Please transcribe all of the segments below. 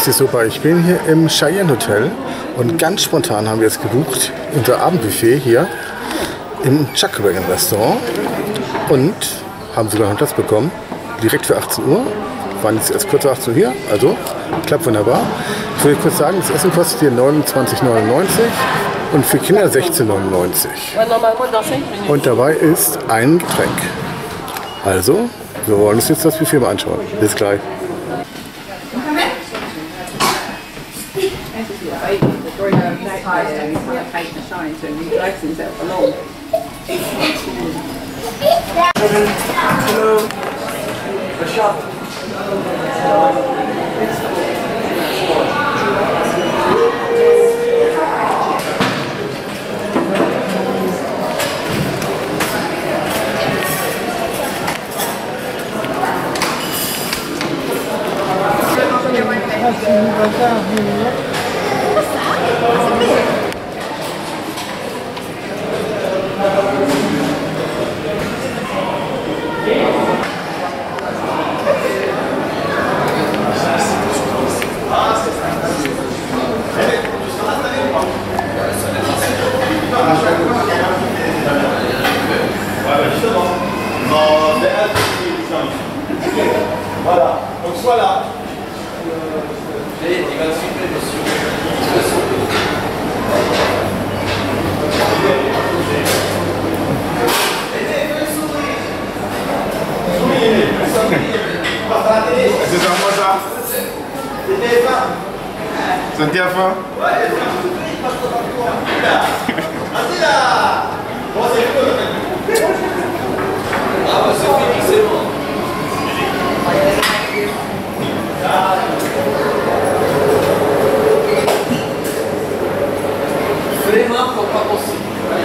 Das ist super. Ich bin hier im Cheyenne Hotel und ganz spontan haben wir jetzt gebucht unser Abendbuffet hier im Chuckwagon Restaurant und haben sogar einen Platz bekommen, direkt für 18 Uhr. Wir waren jetzt erst kurz vor 18 Uhr hier, also klappt wunderbar. Ich will kurz sagen, das Essen kostet hier 29,99 und für Kinder 16,99. Und dabei ist ein Getränk. Also, wir wollen uns jetzt das Buffet mal anschauen. Bis gleich. Voilà, donc soit là. C'est ça, moi ça. Ça te faim? Vas-y là. Bon, c'est cool. Ah bah c'est fini, c'est bon. Fais les mains pour pas penser.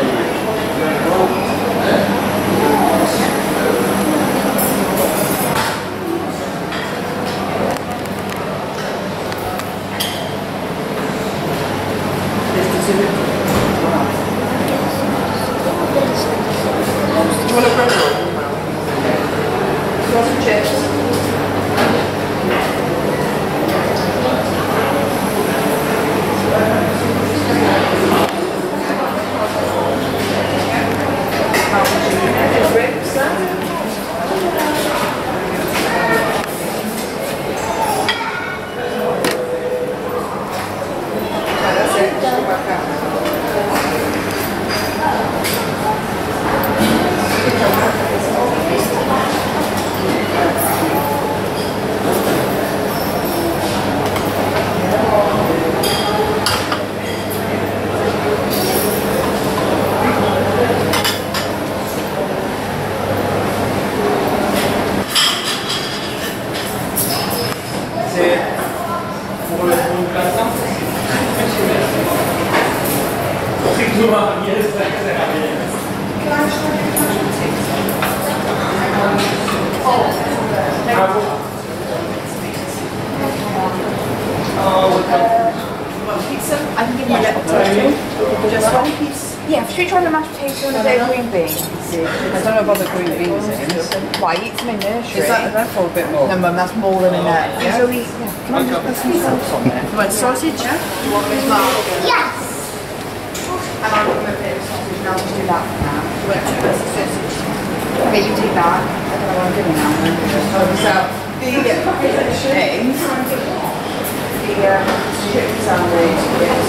I can give you a little potato. Just one piece. Yeah, should we try the mashed potato and a bit of green beans? I don't know about the green beans in. Why? It's my nursery. Is that for a bit more? No, Mum, that's more than enough. Yeah? So we, can I just put some sauce on there? You want sausage? Yeah? You want Miss Margaret? Yes! And I'll put a bit of sausage and I'll just do that for now. You want to put some sausage? Okay, you take that. I don't know what I'm doing now. So, the eggs, the chicken sandwich,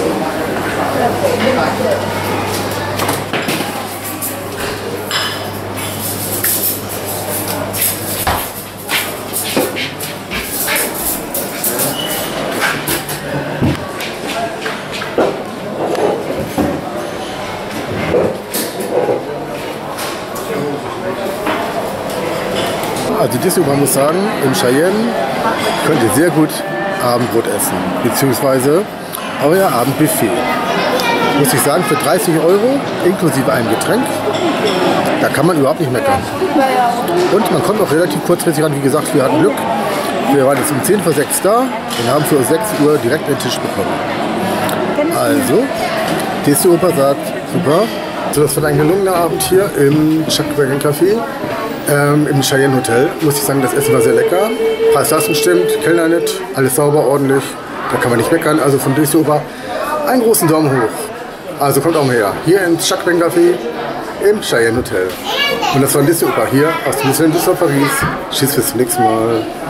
Also Disney, man muss sagen, im Cheyenne könnt ihr sehr gut Abendbrot essen, beziehungsweise euer Abendbuffet. Muss ich sagen, für 30 € inklusive einem Getränk, da kann man überhaupt nicht meckern. Und man kommt auch relativ kurzfristig ran, wie gesagt, wir hatten Glück. Wir waren jetzt um 10 vor 6 da und haben für 6 Uhr direkt einen Tisch bekommen. Also, Disney Oper sagt, super. So, das war ein gelungener Abend hier im Chuckwagon Café. Im Cheyenne Hotel muss ich sagen, das Essen war sehr lecker. Preis-Leistung stimmt, Kellner nett, alles sauber, ordentlich. Da kann man nicht meckern. Also von Disney-Oper einen großen Daumen hoch. Also kommt auch mal her. Hier ins Jacques Pepin Café im Cheyenne Hotel. Und das war Disney-Oper hier aus dem Disneyland Düsseldorf Paris. Tschüss, bis zum nächsten Mal.